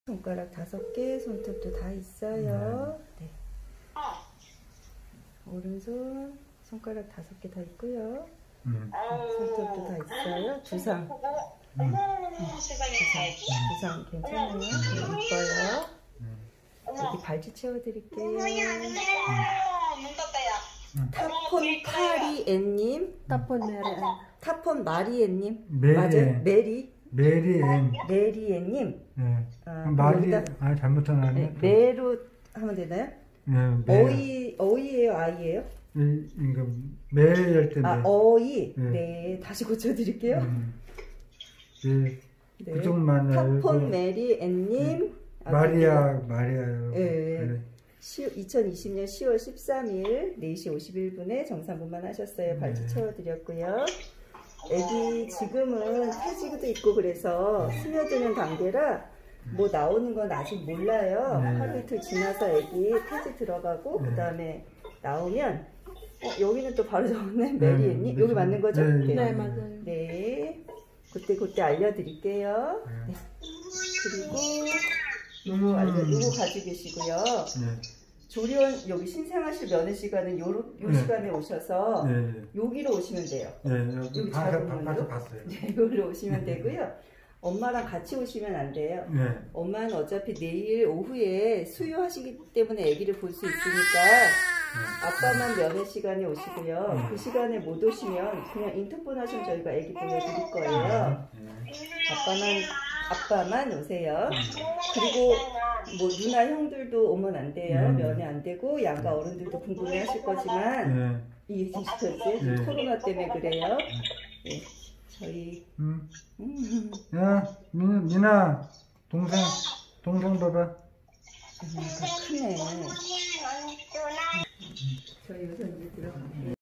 손가락 5개, 손톱도 다 있어요. 네. 오른손 손가락 5개 다 있고요. 손톱도 다 있어요. 두상. 두상 괜찮아요. 이뻐요. 여기 발치 채워드릴게요. 타폰 카리엔님, 타폰 마리엔님, 맞아요? 메리엔님. 네. 말이 잘못하네. 네, 메로 하면 되나요? 네, 어이예요, 아이예요? 이거 매일 때. 어이. 네, 다시 고쳐드릴게요. 네. 그쪽만. 타폰 메리엔님. 마리아요. 네. 2020년 10월 13일 4시 51분에 정산분만 하셨어요. 발치 채워드렸고요. 애기 지금은 태지도 있고 그래서 스며드는 단계라 뭐 나오는 건 아직 몰라요. 하루 이틀 지나서 애기 태지 들어가고 그 다음에 나오면 여기는 또 바로 적었네. 메리엔님 여기 맞는 거죠? 네, 맞아요. 네, 그때 알려드릴게요. 네. 그리고 요거 가지고 계시고요. 조리원 여기 신생아실 면회 시간은 요 시간에 오셔서 여기로 오시면 돼요. 여기 작은 봤어요. 네, 여기로 오시면 되고요. 엄마랑 같이 오시면 안 돼요. 엄마는 어차피 내일 오후에 수유하시기 때문에 아기를 볼 수 있으니까 아빠만 면회 시간에 오시고요. 그 시간에 못 오시면 그냥 인터폰 하시면 저희가 아기 보여드릴 거예요. 아빠만 오세요. 그리고 뭐 누나 형들도 오면 안 돼요. 면회 안 되고 양가 어른들도 궁금해 하실 거지만 이해시켰어요? 코로나 때문에 그래요. 네, 저희 야 민아 동생 봐봐. 크네. 저희 우선 이제 들어가요.